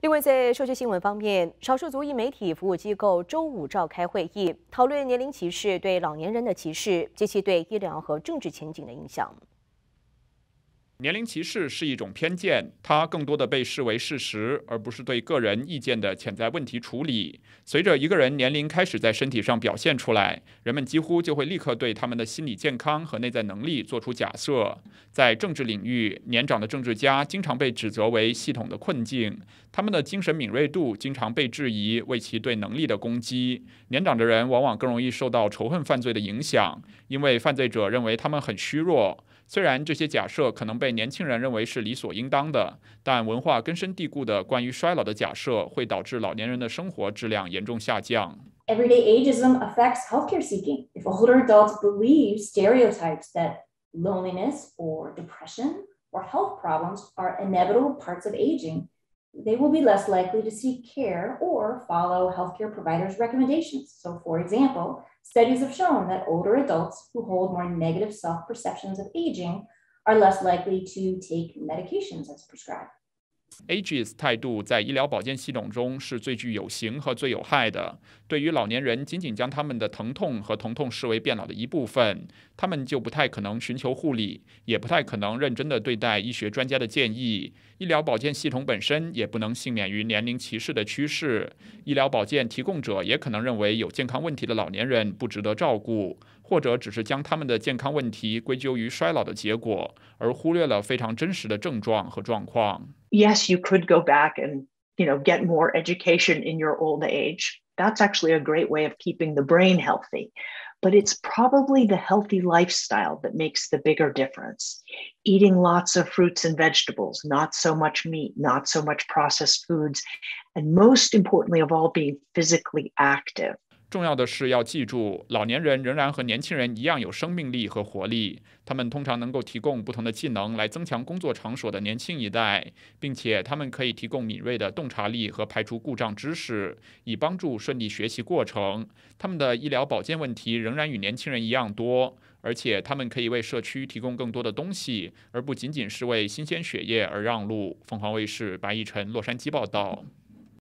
另外，在社区新闻方面，少数族裔媒体服务机构周五召开会议，讨论年龄歧视对老年人的歧视及其对医疗和政治前景的影响。 年龄歧视是一种偏见，它更多的被视为事实，而不是对个人意见的潜在问题处理。随着一个人年龄开始在身体上表现出来，人们几乎就会立刻对他们的心理健康和内在能力做出假设。在政治领域，年长的政治家经常被指责为系统的困境，他们的精神敏锐度经常被质疑为其对能力的攻击。年长的人往往更容易受到仇恨犯罪的影响，因为犯罪者认为他们很虚弱。虽然这些假设可能被年轻人认为是理所应当的，但文化根深蒂固的关于衰老的假设会导致老年人的生活质量严重下降。 Everyday ageism affects healthcare seeking. If older adults believe stereotypes that loneliness or depression or health problems are inevitable parts of aging, they will be less likely to seek care or follow healthcare providers' recommendations. So, for example, studies have shown that older adults who hold more negative self-perceptions of aging are less likely to take medications as prescribed. Ageist 态度在医疗保健系统中是最具有形和最有害的。对于老年人，仅仅将他们的疼痛和疼痛视为变老的一部分，他们就不太可能寻求护理，也不太可能认真地对待医学专家的建议。医疗保健系统本身也不能幸免于年龄歧视的趋势。医疗保健提供者也可能认为有健康问题的老年人不值得照顾，或者只是将他们的健康问题归咎于衰老的结果，而忽略了非常真实的症状和状况。 Yes, you could go back and, get more education in your old age. That's actually a great way of keeping the brain healthy. But it's probably the healthy lifestyle that makes the bigger difference. Eating lots of fruits and vegetables, not so much meat, not so much processed foods, and most importantly of all, being physically active. 重要的是要记住，老年人仍然和年轻人一样有生命力和活力。他们通常能够提供不同的技能来增强工作场所的年轻一代，并且他们可以提供敏锐的洞察力和排除故障知识，以帮助顺利学习过程。他们的医疗保健问题仍然与年轻人一样多，而且他们可以为社区提供更多的东西，而不仅仅是为新鲜血液而让路。凤凰卫视白奕晨洛杉矶报道。